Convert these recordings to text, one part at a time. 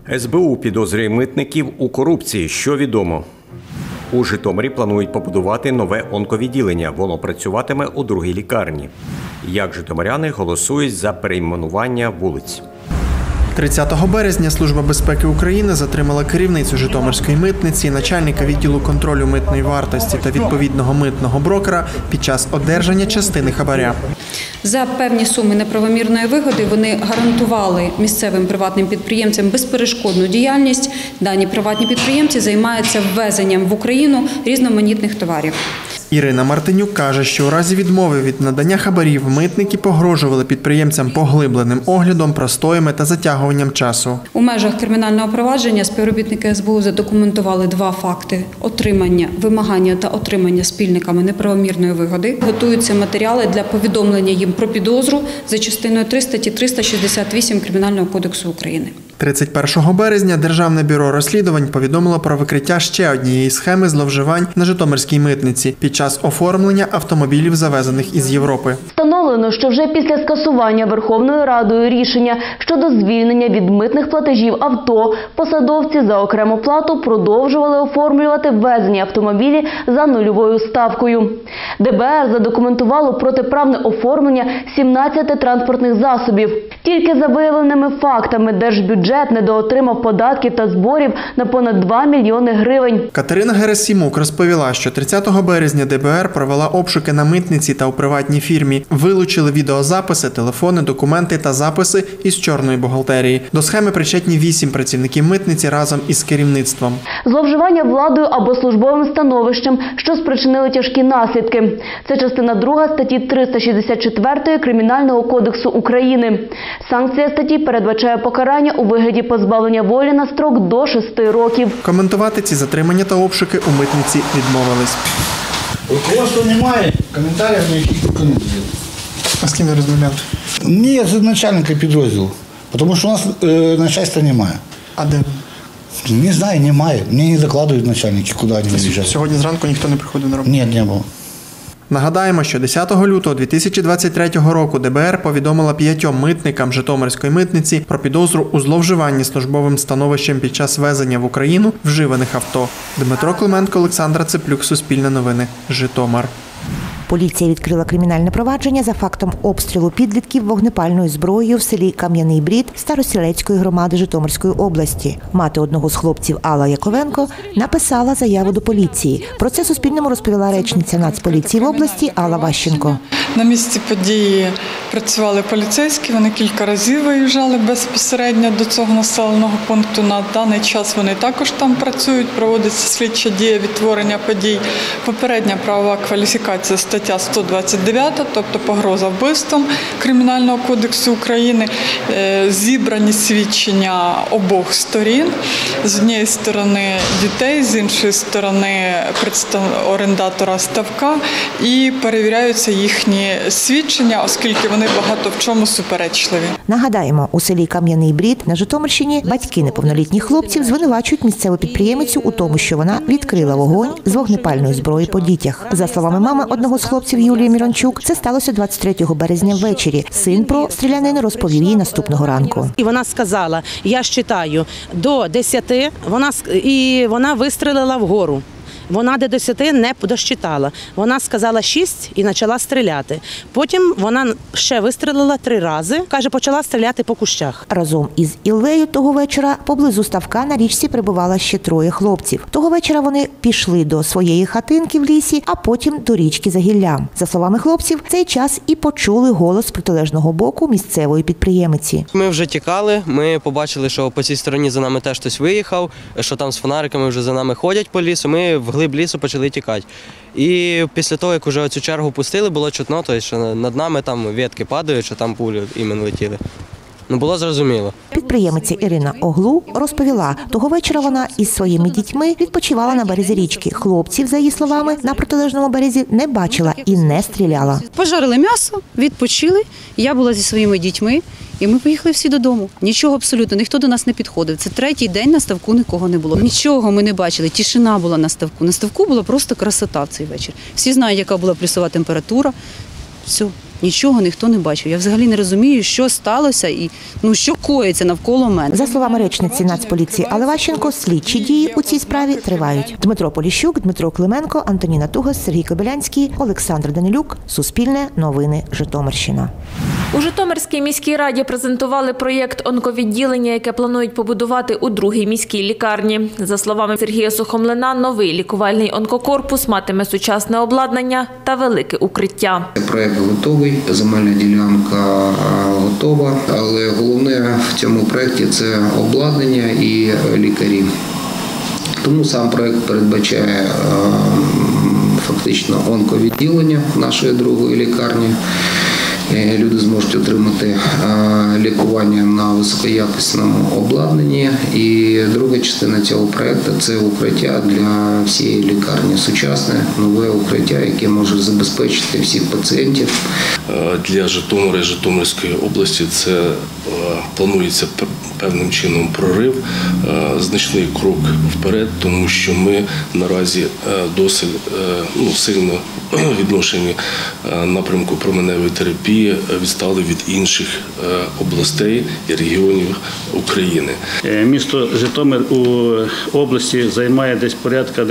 СБУ підозрює митників у корупції. Що відомо? У Житомирі планують побудувати нове онковідділення. Воно працюватиме у другій лікарні. Як житомиряни голосують за перейменування вулиць? 30 березня Служба безпеки України затримала керівницю Житомирської митниці, начальника відділу контролю митної вартості та відповідного митного брокера під час одержання частини хабаря. За певні суми неправомірної вигоди вони гарантували місцевим приватним підприємцям безперешкодну діяльність. Дані приватні підприємці займаються ввезенням в Україну різноманітних товарів. Ірина Мартинюк каже, що у разі відмови від надання хабарів митники погрожували підприємцям поглибленим оглядом, простоями та затягуванням часу. У межах кримінального провадження співробітники СБУ задокументували 2 факти – отримання, вимагання та отримання спільниками неправомірної вигоди. Готуються матеріали для повідомлення їм про підозру за частиною 3 статті 368 Кримінального кодексу України. 31 березня Державне бюро розслідувань повідомило про викриття ще однієї схеми зловживань на Житомирській митниці під час оформлення автомобілів, завезених із Європи. Встановлено, що вже після скасування Верховною Радою рішення щодо звільнення від митних платежів авто, посадовці за окрему плату продовжували оформлювати ввезені автомобілі за нульовою ставкою. ДБР задокументувало протиправне оформлення 17 транспортних засобів. Тільки за виявленими фактами Держбюджет недоотримав податків та зборів на понад 2 мільйони гривень. Катерина Герасимук розповіла, що 30 березня ДБР провела обшуки на митниці та у приватній фірмі. Вилучили відеозаписи, телефони, документи та записи із чорної бухгалтерії. До схеми причетні 8 працівників митниці разом із керівництвом. Зловживання владою або службовим становищем, що спричинили тяжкі наслідки. Це частина 2 статті 364 Кримінального кодексу України. Санкція статті передбачає покарання у вигляді позбавлення волі на строк до 6 років. Коментувати ці затримання та обшуки у митниці відмовились. Руководства немає, коментарів ніяких не буде. А з ким ви розмовляли? Ні, це начальника підрозділу, тому що у нас начальства немає. А де? Не знаю, немає. Мені не докладують начальники, куди вони виїжджають. Сьогодні зранку ніхто не приходив на роботу? Ні, не було. Нагадаємо, що 10 лютого 2023 року ДБР повідомила 5 митникам Житомирської митниці про підозру у зловживанні службовим становищем під час везення в Україну вживаних авто. Дмитро Клименко, Олександра Цеплюк, Суспільне новини, Житомир. Поліція відкрила кримінальне провадження за фактом обстрілу підлітків вогнепальною зброєю в селі Кам'яний Брід Старосілецької громади Житомирської області. Мати одного з хлопців Алла Яковенко написала заяву до поліції. Про це Суспільному розповіла речниця Нацполіції в області Алла Ващенко. На місці події працювали поліцейські, вони кілька разів виїжджали безпосередньо до цього населеного пункту. На даний час вони також там працюють, проводиться слідча дія відтворення подій. Попередня правова кваліфікація стаття 129, тобто погроза вбивством Кримінального кодексу України. Зібрані свідчення обох сторін. З однієї сторони дітей, з іншої сторони орендатора ставка, і перевіряються їхні свідчення, оскільки вони багато в чому суперечливі. Нагадаємо, у селі Кам'яний Брід на Житомирщині батьки неповнолітніх хлопців звинувачують місцеву підприємицю у тому, що вона відкрила вогонь з вогнепальної зброї по дітях. За словами мами одного з хлопців Юлії Мірончук, це сталося 23 березня ввечері. Син про стрілянину розповів їй наступного ранку. І вона сказала, я считаю до 10, вона вистрелила вгору. Вона до 10 не досчитала. Вона сказала 6 і почала стріляти. Потім вона ще вистрелила 3 рази. Каже, почала стріляти по кущах. Разом із Іллею того вечора поблизу ставка на річці перебувало ще 3 хлопців. Того вечора вони пішли до своєї хатинки в лісі, а потім до річки за гіллям. За словами хлопців, в цей час і почули голос з протилежного боку місцевої підприємиці. Ми вже тікали, ми побачили, що по цій стороні за нами теж хтось виїхав, що там з фонариками вже за нами ходять по лісу. Ми вглиб лісу почали тікати. І після того, як вже цю чергу пустили, було чутно, що над нами там ветки падають, що там пулі іменно летіли. Було зрозуміло. Підприємиця Ірина Оглу розповіла, того вечора вона із своїми дітьми відпочивала на березі річки. Хлопців, за її словами, на протилежному березі не бачила і не стріляла. Пожарили м'ясо, відпочили, я була зі своїми дітьми, і ми поїхали всі додому. Нічого абсолютно, ніхто до нас не підходив. Це 3-й день, на ставку нікого не було. Нічого ми не бачили, тишина була на ставку. На ставку була просто красота в цей вечір. Всі знають, яка була плюсова температура. Все. Нічого ніхто не бачив. Я взагалі не розумію, що сталося і що коїться навколо мене. За словами речниці Нацполіції Алеващенко, слідчі дії у цій справі тривають. Дмитро Поліщук, Дмитро Клименко, Антоніна Тугас, Сергій Кобилянський, Олександр Данилюк. Суспільне новини. Житомирщина. У Житомирській міській раді презентували проєкт онковідділення, яке планують побудувати у другій міській лікарні. За словами Сергія Сухомлина, новий лікувальний онкокорпус матиме сучасне обладнання та велике укриття. Проєкт готовий, земельна ділянка готова, але головне в цьому проєкті – це обладнання і лікарі. Тому сам проєкт передбачає фактично онковідділення нашої другої лікарні. Люди зможуть отримати лікування на високоякісному обладнанні. І друга частина цього проєкту – це укриття для всієї лікарні. Сучасне, нове укриття, яке може забезпечити всіх пацієнтів. Для Житомира і Житомирської області це планується певним чином прорив, значний крок вперед, тому що ми наразі досить сильно відношенні напрямку променевої терапії відстали від інших областей і регіонів України. Місто Житомир у області займає десь порядка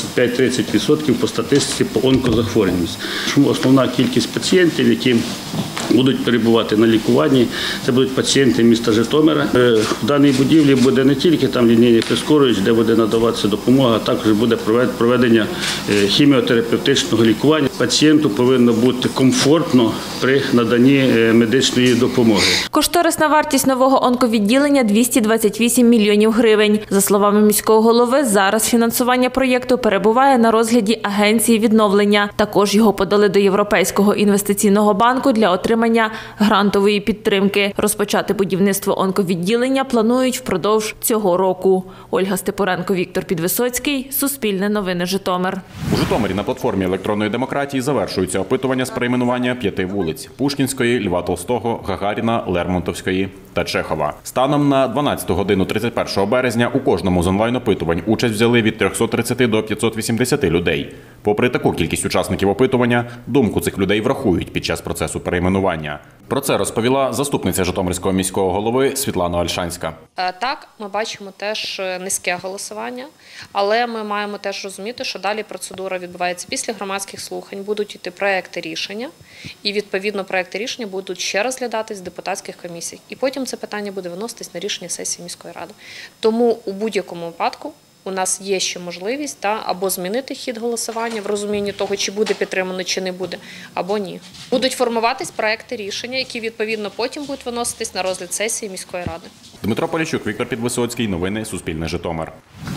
25-30% по статистиці по онкозахворюваності. Основна кількість пацієнтів, які будуть перебувати на лікуванні, це будуть пацієнти міста Житомира. В даній будівлі буде не тільки там лінійний прискорювач, де буде надаватися допомога, а також буде проведення хіміотерапевтичного лікування. Пацієнту повинно бути комфортно при наданні медичної допомоги. Кошторисна вартість нового онковідділення – 228 мільйонів гривень. За словами міського голови, зараз фінансування проєкту перебуває на розгляді Агенції відновлення. Також його подали до Європейського інвестиційного банку для отримання грантової підтримки. Розпочати будівництво онковідділення планують впродовж цього року. Ольга Степуренко, Віктор Підвисоцький. Суспільне новини Житомир. У Житомирі на платформі електронної демократії завершується опитування з перейменування 5 вулиць – Пушкінської, Льва Толстого, Гагаріна, Лермонтовської та Чехова. Станом на 12 годину 31 березня у кожному з онлайн-опитувань участь взяли від 330 до 580 людей. Попри таку кількість учасників опитування, думку цих людей врахують під час процесу перейменування. Про це розповіла заступниця Житомирського міського голови Світлана Ольшанська. Так, ми бачимо теж низьке голосування, але ми маємо теж розуміти, що далі процедура відбувається після громадських слухань, будуть йти проекти рішення, і відповідно проекти рішення будуть ще розглядатись в депутатських комісіях. І потім це питання буде виноситись на рішення сесії міської ради. Тому у будь-якому випадку у нас є ще можливість або змінити хід голосування в розумінні того, чи буде підтримано, чи не буде, або ні. Будуть формуватись проекти рішення, які відповідно потім будуть виноситись на розгляд сесії міської ради. Дмитро Поліщук, Віктор Підвисоцький. Новини Суспільне Житомир.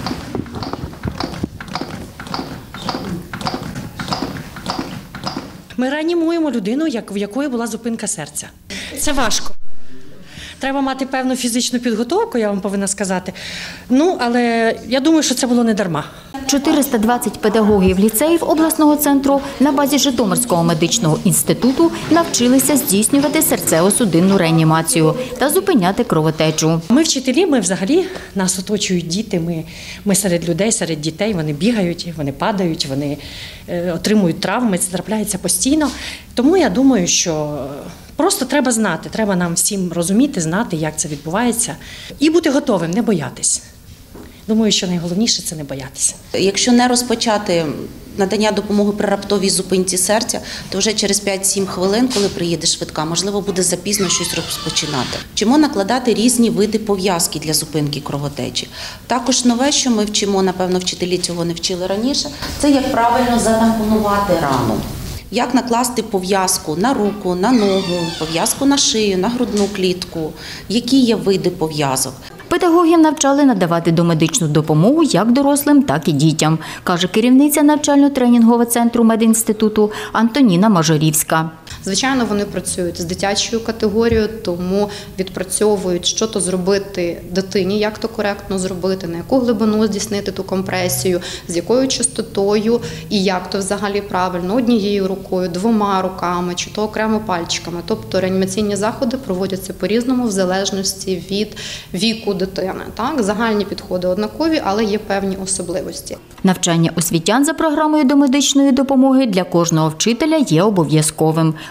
Ми реанімуємо людину, в якої була зупинка серця. Це важко. Треба мати певну фізичну підготовку, я вам повинна сказати. Але я думаю, що це було не дарма. 420 педагогів ліцеїв обласного центру на базі Житомирського медичного інституту навчилися здійснювати серцево-судинну реанімацію та зупиняти кровотечу. Ми вчителі, ми взагалі, нас оточують діти, ми серед людей, серед дітей, вони бігають, вони падають, вони отримують травми, це трапляється постійно. Тому я думаю, що просто треба знати, треба нам всім розуміти, знати, як це відбувається і бути готовим, не боятись. Думаю, що найголовніше – це не боятися. Якщо не розпочати надання допомоги при раптовій зупинці серця, то вже через 5-7 хвилин, коли приїде швидка, можливо, буде запізно щось розпочинати. Вчимо накладати різні види пов'язки для зупинки кровотечі. Також нове, що ми вчимо, напевно, вчителі цього не вчили раніше, це як правильно затампонувати рану. Як накласти пов'язку на руку, на ногу, пов'язку на шию, на грудну клітку, які є види пов'язок. Педагогів навчали надавати домедичну допомогу як дорослим, так і дітям, каже керівниця навчально-тренінгового центру медінституту Антоніна Мажорівська. Звичайно, вони працюють з дитячою категорією, тому відпрацьовують, що то зробити дитині, як то коректно зробити, на яку глибину здійснити ту компресію, з якою частотою і як то взагалі правильно, однією рукою, 2 руками, чи то окремо пальчиками. Тобто реанімаційні заходи проводяться по-різному в залежності від віку дитини. Так? Загальні підходи однакові, але є певні особливості. Навчання освітян за програмою домедичної допомоги для кожного вчителя є обов'язковим.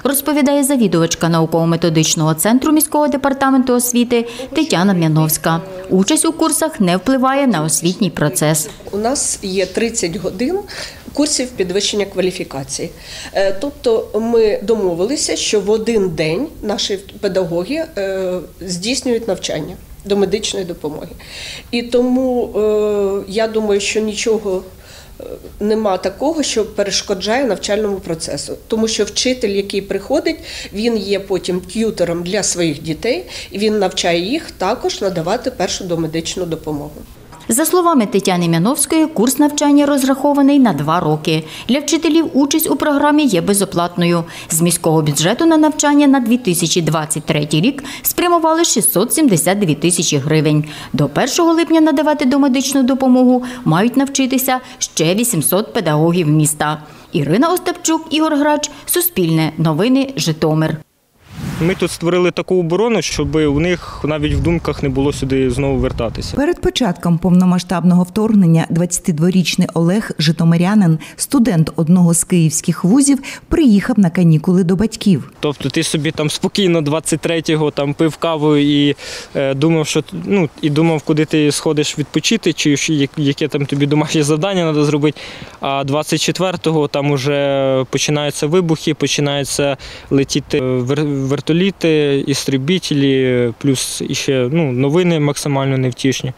розповідає завідувачка науково-методичного центру міського департаменту освіти Тетяна Мяновська. Участь у курсах не впливає на освітній процес. У нас є 30 годин курсів підвищення кваліфікації. Тобто ми домовилися, що в один день наші педагоги здійснюють навчання до медичної допомоги. І тому я думаю, що нічого нема такого, що перешкоджає навчальному процесу. Тому що вчитель, який приходить, він є потім т'ютором для своїх дітей, і він навчає їх також надавати першу домедичну допомогу. За словами Тетяни Мяновської, курс навчання розрахований на 2 роки. Для вчителів участь у програмі є безоплатною. З міського бюджету на навчання на 2023 рік спрямували 672 тисячі гривень. До 1 липня надавати домедичну допомогу мають навчитися ще 800 педагогів міста. Ірина Остапчук, Ігор Грач, Суспільне, Новини, Житомир. Ми тут створили таку оборону, щоб у них навіть в думках не було сюди знову вертатися. Перед початком повномасштабного вторгнення 22-річний Олег, житомирянин, студент одного з київських вузів, приїхав на канікули до батьків. Тобто ти собі там спокійно 23-го там пив каву і думав, що думав, куди ти сходиш відпочити, чи яке там тобі домашнє завдання треба зробити. А 24-го там уже починаються вибухи, починаються летіти вертоліти, істребітелі, плюс ще новини максимально невтішні.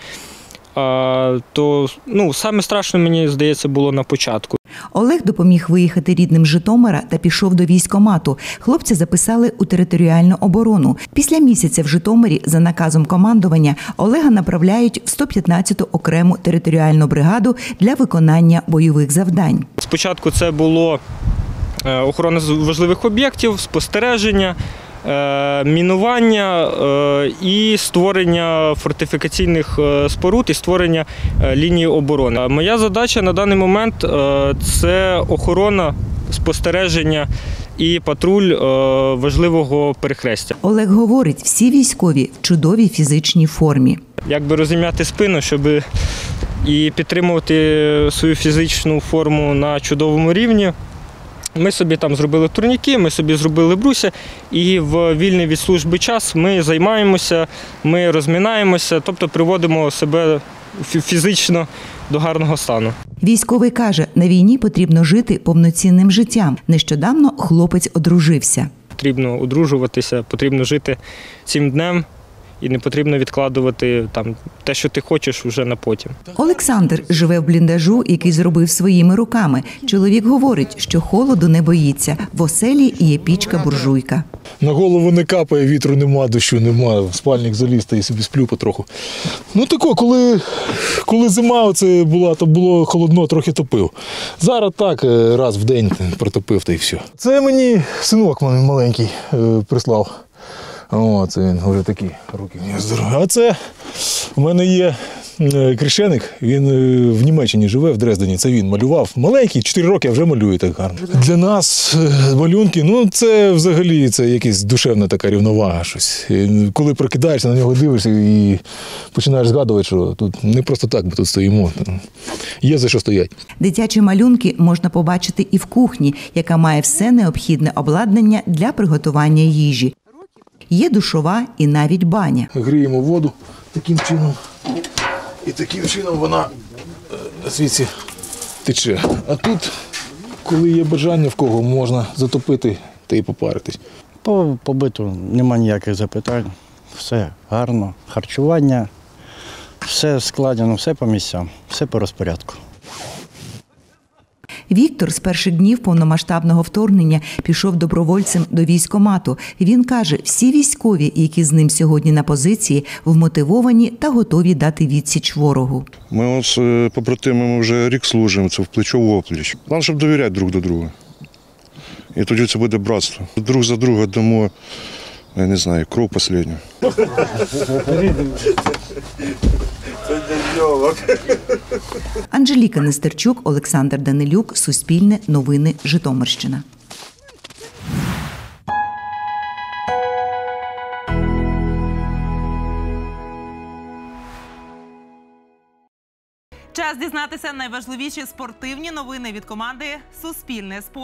То саме страшне, мені здається, було на початку. Олег допоміг виїхати рідним з Житомира та пішов до військкомату. Хлопця записали у територіальну оборону. Після місяця в Житомирі за наказом командування Олега направляють в 115-ту окрему територіальну бригаду для виконання бойових завдань. Спочатку це було охорона важливих об'єктів, спостереження, мінування і створення фортифікаційних споруд і створення лінії оборони. Моя задача на даний момент – це охорона, спостереження і патруль важливого перехрестя. Олег говорить, всі військові в чудовій фізичній формі. Якби розім'яти спину, щоб і підтримувати свою фізичну форму на чудовому рівні, ми собі там зробили турніки, ми собі зробили бруся, і в вільний від служби час ми займаємося, ми розминаємося, тобто приводимо себе фізично до гарного стану. Військовий каже, на війні потрібно жити повноцінним життям. Нещодавно хлопець одружився. Потрібно одружуватися, потрібно жити цим днем. І не потрібно відкладувати те, що ти хочеш, вже на потім. Олександр живе в бліндажу, який зробив своїми руками. Чоловік говорить, що холоду не боїться. В оселі є пічка-буржуйка. На голову не капає, вітру нема, дощу нема. В спальник заліз та і собі сплю потроху. Коли зима оце була, то було холодно, трохи топив. Зараз так, раз в день протопив та й все. Це мені синок маленький прислав. Це він вже такі руки в нього здорові. А це в мене є крещеник, він в Німеччині живе, в Дрездені. Це він малював. Маленький, 4 роки, а вже малює так гарно. Для нас малюнки, це взагалі якась душевна така рівновага. Щось. Коли прокидаєшся, на нього дивишся і починаєш згадувати, що тут не просто так, бо тут стоїмо. Є за що стоять. Дитячі малюнки можна побачити і в кухні, яка має все необхідне обладнання для приготування їжі. Є душова і навіть баня. Гріємо воду таким чином. І таким чином вона звідси тече. А тут, коли є бажання в кого, можна затопити та й попаритись. По побиту нема ніяких запитань. Все гарно. Харчування, все складено, все по місцям, все по розпорядку. Віктор з перших днів повномасштабного вторгнення пішов добровольцем до військкомату. Він каже, всі військові, які з ним сьогодні на позиції, вмотивовані та готові дати відсіч ворогу. Ми з побратимами вже рік служимо, це в плечо в опліч. Головне, щоб довіряти друг до друга. І тоді це буде братство. Друг за друга дамо, я не знаю, кров останню. Анжеліка Нестерчук, Олександр Данилюк, Суспільне, Новини, Житомирщина. Час дізнатися найважливіші спортивні новини від команди «Суспільне спорт».